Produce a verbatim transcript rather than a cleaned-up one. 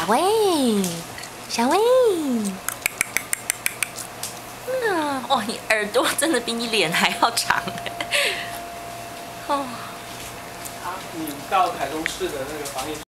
薇，小薇，嗯，哇，你耳朵真的比你脸还要长哎。哦。 你到台中市的那个防疫。